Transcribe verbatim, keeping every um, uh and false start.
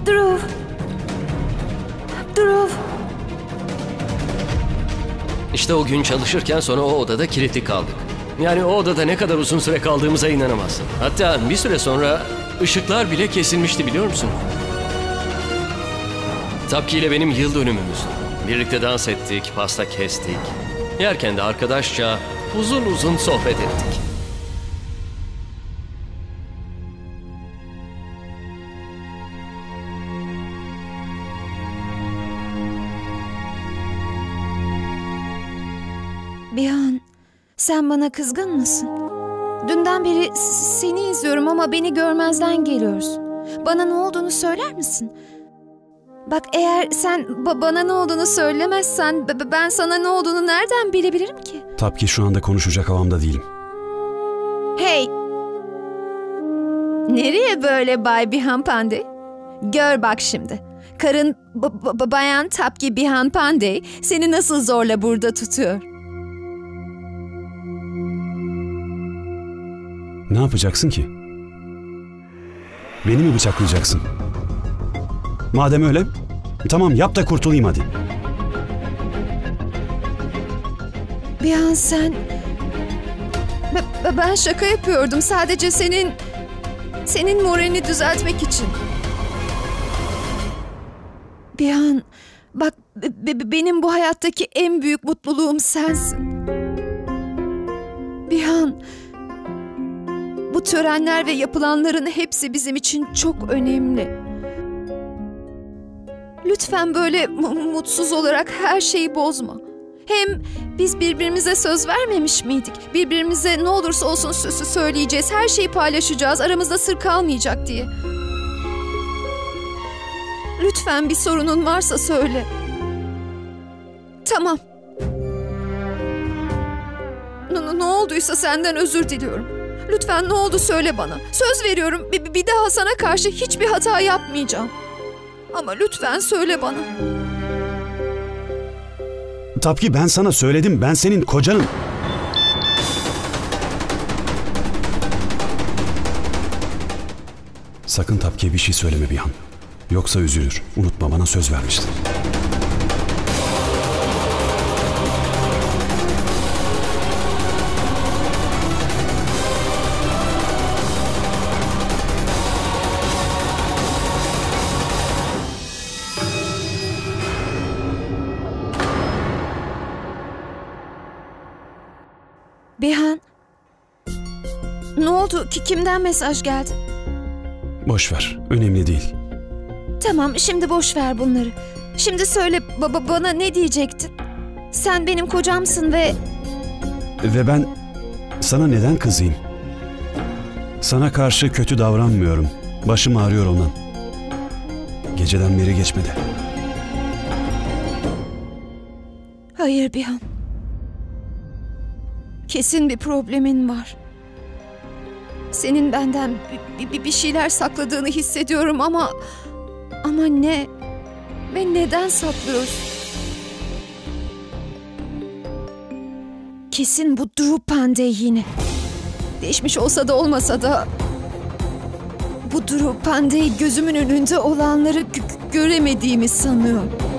Dhruv. Dhruv. İşte o gün çalışırken sonra o odada kilitli kaldık. Yani o odada ne kadar uzun süre kaldığımıza inanamazsın. Hatta bir süre sonra ışıklar bile kesilmişti, biliyor musun? Tapki ile benim yıl dönümümüzdü. Birlikte dans ettik, pasta kestik. Yerken de arkadaşça uzun uzun sohbet ettik. Bihan, sen bana kızgın mısın? Dünden beri s- seni izliyorum ama beni görmezden geliyorsun. Bana ne olduğunu söyler misin? Bak, eğer sen ba- bana ne olduğunu söylemezsen b- ben sana ne olduğunu nereden bilebilirim ki? Tapki, şu anda konuşacak havamda değilim. Hey! Nereye böyle Bay Bihan Pandey? Gör bak şimdi. Karın b- b- Bayan Tapki Bihan Pandey seni nasıl zorla burada tutuyor. Ne yapacaksın ki? Beni mi bıçaklayacaksın? Madem öyle, tamam yap da kurtulayım hadi. Bihan, sen... B- b- ben şaka yapıyordum. Sadece senin... Senin moralini düzeltmek için. Bihan, bak b- b- benim bu hayattaki en büyük mutluluğum sensin. Bihan, bu törenler ve yapılanların hepsi bizim için çok önemli. Lütfen böyle mu- mutsuz olarak her şeyi bozma. Hem biz birbirimize söz vermemiş miydik? Birbirimize ne olursa olsun sözü söyleyeceğiz, her şeyi paylaşacağız, aramızda sır kalmayacak diye. Lütfen bir sorunun varsa söyle. Tamam. Ne, ne olduysa senden özür diliyorum. Lütfen ne oldu söyle bana. Söz veriyorum bir, bir daha sana karşı hiçbir hata yapmayacağım. Ama lütfen söyle bana. Tapki, ben sana söyledim, ben senin kocanım. Sakın Tapki'ye bir şey söyleme Bihan. Yoksa üzülür. Unutma, bana söz vermiştin. Bihan, ne oldu ki, kimden mesaj geldi? Boş ver, önemli değil. Tamam, şimdi boş ver bunları. Şimdi söyle baba, bana ne diyecektin? Sen benim kocamsın ve... Ve ben sana neden kızayım? Sana karşı kötü davranmıyorum. Başım ağrıyor ondan. Geceden beri geçmedi. Hayır Bihan. Kesin bir problemin var. Senin benden bir, bir, bir şeyler sakladığını hissediyorum ama... Ama ne? Ve neden saklıyorsun? Kesin bu Dhruv Pandey yine. Değişmiş olsa da olmasa da... Bu Dhruv Pandey gözümün önünde olanları gö- göremediğimi sanıyor.